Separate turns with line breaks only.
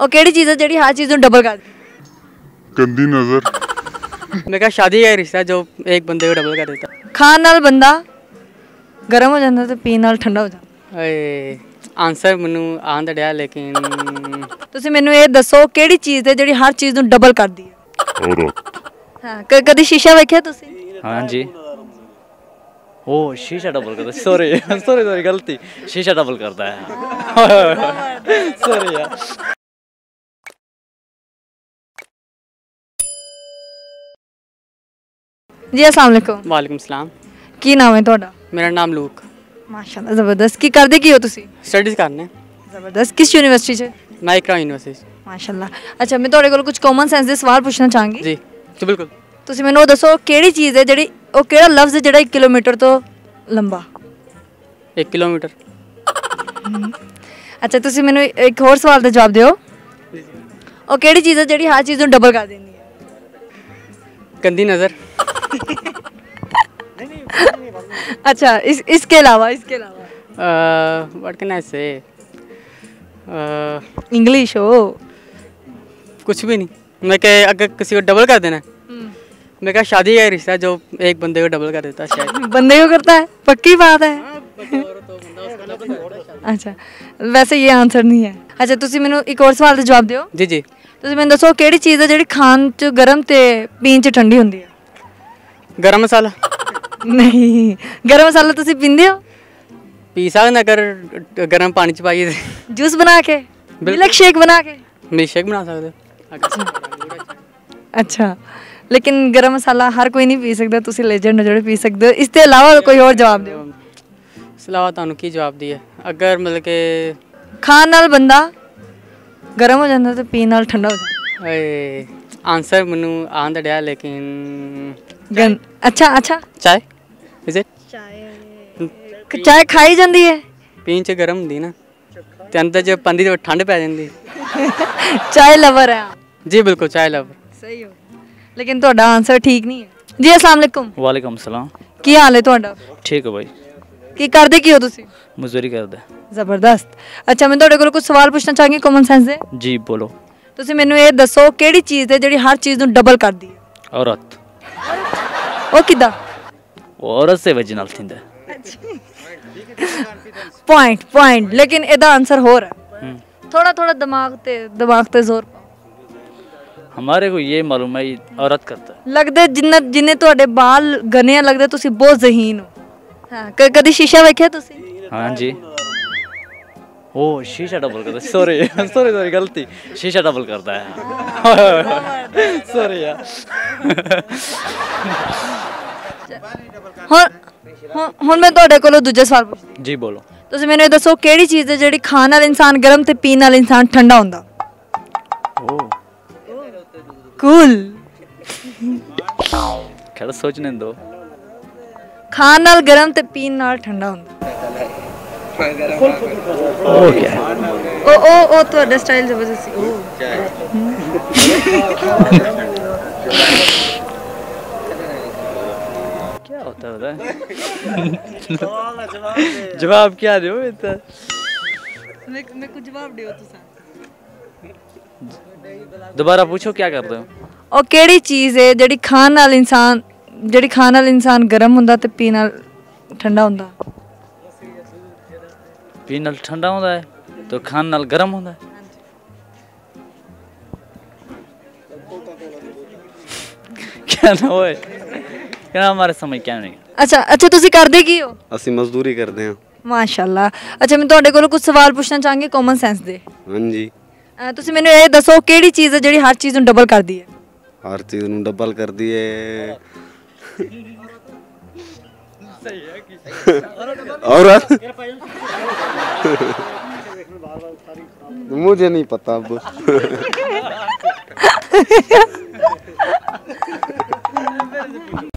और केड़ी चीज़ है जिहड़ी हर चीज़ नूं डबल कर दी?
गंदी नजर।
मैं कहा शादी का रिश्ता जो एक बंदे को डबल कर देता।
खाण नाल बंदा गर्म हो जाता ते पीण नाल ठंडा हो जाता।
आंसर मैनू आंदा डया लेकिन
तुसीं मैनूं ये दसो केड़ी चीज़ है जिहड़ी हर चीज़ नूं डबल कर दी है?
औरत।
हाँ कदी शीशा वेख्या तुसीं?
हाँ जी। ओ शीशा डबल करता है। सॉरी सॉरी सॉरी गलती। शीशा डबल करता है। सॉरी यार।
जी अस्सलाम वालेकुम।
वालेकुम सलाम।
की नाम है तुहाडा?
मेरा नाम लूक।
माशाल्लाह ज़बरदस्त। की करदे की हो तुसीं?
स्टडीज़ करने
ज़बरदस्त। किस यूनिवर्सिटी च?
मैं इकरा यूनिवर्सिटी।
माशाल्लाह। अच्छा मैं तुहाडे कोल कुछ कॉमन सेंस दे सवाल पूछना चाहांगी।
जी जी बिल्कुल।
तुसीं मैनूं ओह दसो केड़ी चीज़ है जिहड़ी ओह केड़ा लफ्ज़ है जिहड़ा 1 किलोमीटर तो लंबा?
1 किलोमीटर।
अच्छा तुसीं मैनूं एक होर सवाल दा जवाब दिओ। ओह केड़ी चीज़ है जिहड़ी हर चीज़ नूं डबल कर देंदी है?
गंदी नज़र।
अच्छा इसके अलावा
व्हाट कैन आई से
इंग्लिश हो।
कुछ भी नहीं। मैं कह अगर किसी को डबल कर देना मैं कहा शादी का रिश्ता जो एक बंदे को डबल कर देता है शायद।
बंदे को करता है? पक्की बात है? अच्छा वैसे ये आंसर नहीं है। अच्छा तुसीं मैनूं एक और सवाल दा जवाब दिओ।
जी जी।
तुसीं मैनूं दसो केड़ी चीज़ है जिहड़ी खाण च गर्म ते पीण च ठंडी हुंदी है?
गरम मसाला।
नहीं गर्म मसाला तुसीं पींदे हो?
पी सकना अगर गर्म पानी च पाइए
जूस बना के? मिल्क शेक बना के?
मिल्क शेक बना सकते हो।
अच्छा लेकिन गरम मसाला हर कोई नहीं पी सकता। तुसीं लेजेंड हो जेह्ड़े पी सकदे हो। इसके अलावा कोई और जवाब दिओ।
इस अलावा तुहानूं की जवाब दिए अगर मतलब के
खाण नाल बंदा गर्म हो जाता ते पीण नाल ठंडा हो जाता।
आंसर मैनू आंदा डया लेकिन
अच्छा
चाय इज इट।
चाय खाई जाती है?
पीण च गर्म हुंदी ना ते अंदर च पंदी ते ठंड पै जांदी।
चाय लवर है आप?
जी बिल्कुल चाय लवर।
सही हो लेकिन ਤੁਹਾਡਾ आंसर ठीक नहीं है। जी अस्सलाम वालेकुम।
वालेकुम सलाम।
की हाल है ਤੁਹਾਡਾ?
ठीक है भाई।
की करदे की हो तुसी?
मजदूरी करदा।
जबरदस्त। अच्छा मैं ਤੁਹਾਡੇ ਕੋਲ कुछ सवाल पूछना चाहांगी कॉमन सेंस दे।
जी बोलो।
ਤੁਸੀਂ ਮੈਨੂੰ ਇਹ ਦੱਸੋ ਕਿਹੜੀ ਚੀਜ਼ ਹੈ ਜਿਹੜੀ ਹਰ ਚੀਜ਼ ਨੂੰ ਡਬਲ ਕਰਦੀ ਹੈ?
औरत।
ਉਹ ਕਿਦਾਂ?
औरत से वजनल थिंदा।
पॉइंट लेकिन ਇਹਦਾ आंसर ਹੋਰ है। थोड़ा दिमाग ते जोर पाओ।
हमारे को ये मालूम है ये औरत करता है।
लगदे जिन्ने ਤੁਹਾਡੇ बाल घने लगदे ਤੁਸੀਂ बहुत ज़हीन हो। हाँ कदी शीशा वेख्या ਤੁਸੀਂ?
हाँ जी। ओ शीशा डबल करता है। सॉरी सॉरी सॉरी गलती। शीशा डबल करता है। सॉरी यार।
ਹੁਣ ਮੈਂ ਤੁਹਾਡੇ ਕੋਲੋਂ ਦੂਜਾ ਸਵਾਲ ਪੁੱਛਦੀ।
जी बोलो।
ਤੁਸੀਂ ਮੈਨੂੰ ਇਹ ਦੱਸੋ ਕਿਹੜੀ ਚੀਜ਼ ਹੈ ਜਿਹੜੀ ਖਾਣ ਨਾਲ ਇਨਸਾਨ ਗਰਮ ਤੇ ਪੀਣ ਨਾਲ ਇਨਸਾਨ ਠੰਡਾ ਹੁੰਦਾ?
Oh
cool.
खैर सोचने दो।
खाण ਨਾਲ ਗਰਮ ਤੇ ਪੀਣ ਨਾਲ ਠੰਡਾ ਹੁੰਦਾ।
ओ क्या है?
ਉਹ ਤੁਹਾਡਾ ਸਟਾਈਲ ਜ਼ਬਰਦਸਤ ਸੀ।
क्या होता है? जवाब क्या दो इतना?
मैं कुछ जवाब दियो तुसा।
दोबारा पूछो क्या करते हो?
ਉਹ ਕਿਹੜੀ ਚੀਜ਼ ਹੈ ਜਿਹੜੀ ਖਾਣ ਨਾਲ ਇਨਸਾਨ ਗਰਮ ਹੁੰਦਾ ਤੇ ਪੀਣ ਨਾਲ ਠੰਡਾ ਹੁੰਦਾ?
पीने नाल ठंडा होता है तो खाने नाल गर्म होता है। क्या ना होए क्या हमारे समझ क्या नहीं।
अच्छा ਤੁਸੀਂ ਕਰਦੇ ਕੀ ਹੋ?
ਅਸੀਂ ਮਜ਼ਦੂਰੀ ਕਰਦੇ ਹਾਂ।
ਮਾਸ਼ਾਅੱਲਾ। ਅੱਛਾ ਮੈਂ ਤੁਹਾਡੇ ਕੋਲੋਂ ਕੁਝ ਸਵਾਲ ਪੁੱਛਣਾ ਚਾਹਾਂਗੀ ਕਾਮਨ ਸੈਂਸ ਦੇ।
ਹਾਂਜੀ।
ਤੁਸੀਂ ਮੈਨੂੰ ਇਹ ਦੱਸੋ ਕਿਹੜੀ ਚੀਜ਼ ਹੈ ਜਿਹੜੀ ਹਰ ਚੀਜ਼ ਨੂੰ ਡਬਲ ਕਰਦੀ ਹੈ?
ਹਰ ਚੀਜ਼ ਨੂੰ ਡਬਲ ਕਰਦੀ ਹੈ। सही है कि औरत। मुझे नहीं पता अब।